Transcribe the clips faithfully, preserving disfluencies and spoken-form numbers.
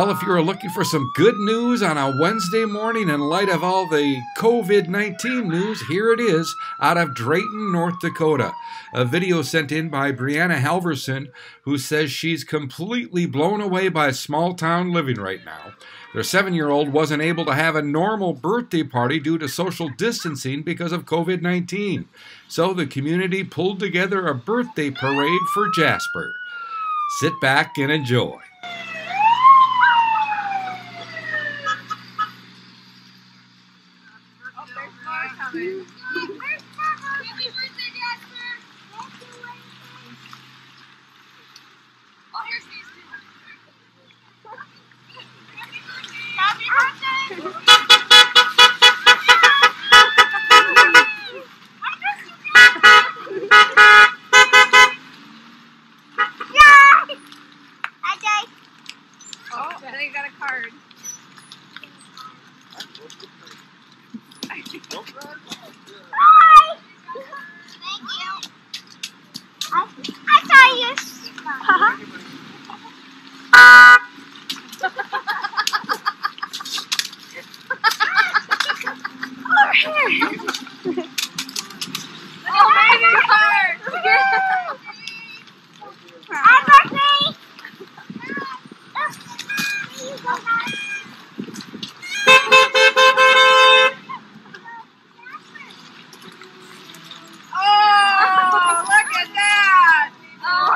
Well, if you're looking for some good news on a Wednesday morning in light of all the COVID nineteen news, here it is out of Drayton, North Dakota. A video sent in by Brianna Halverson, who says she's completely blown away by small town living right now. Their seven-year-old wasn't able to have a normal birthday party due to social distancing because of COVID nineteen. So the community pulled together a birthday parade for Jasper. Sit back and enjoy. Happy birthday, Jasper! Oh, here's these two. Happy birthday! Oh, they got a card. Hi! Thank you. I, I saw you. Uh-huh. Over here. Oh, baby card! Happy birthday! Oh, look at that! Oh,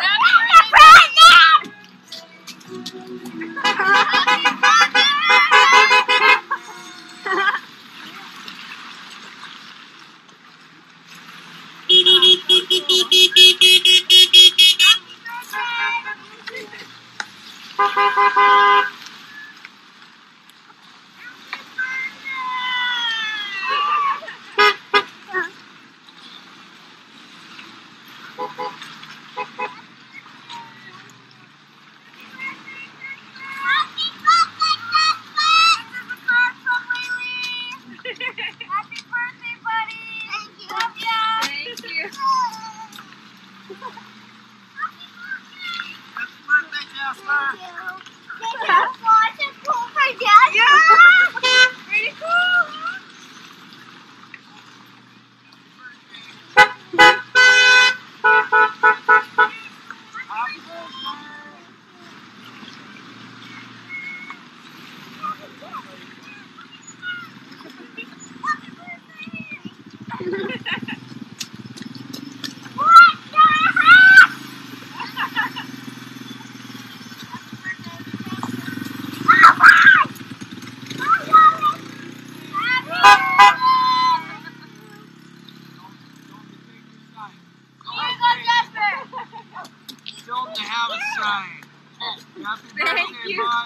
Don't have a sign. Happy Thank birthday, you. bud.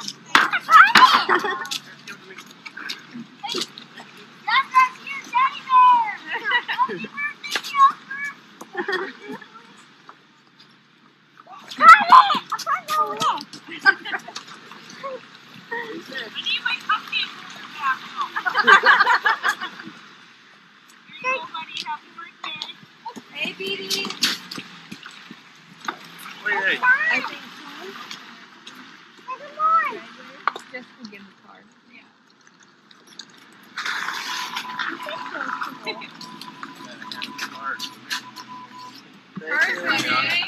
That's your teddy bear! Happy birthday, Jasper! Carly! I found no way. I need my cupcake back. Here you go, buddy. Happy birthday. Hey, Beanie. Wait, I think Good morning. just to give the card. Yeah. Thank you. Perfect.